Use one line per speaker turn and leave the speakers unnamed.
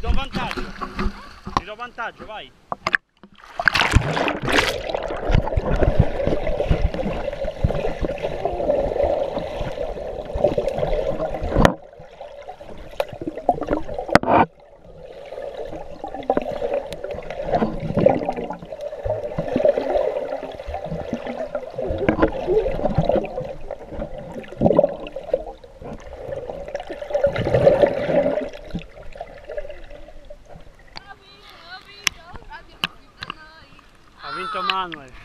do vantaggio. Ti do vantaggio, vai. Ha vinto Manuel.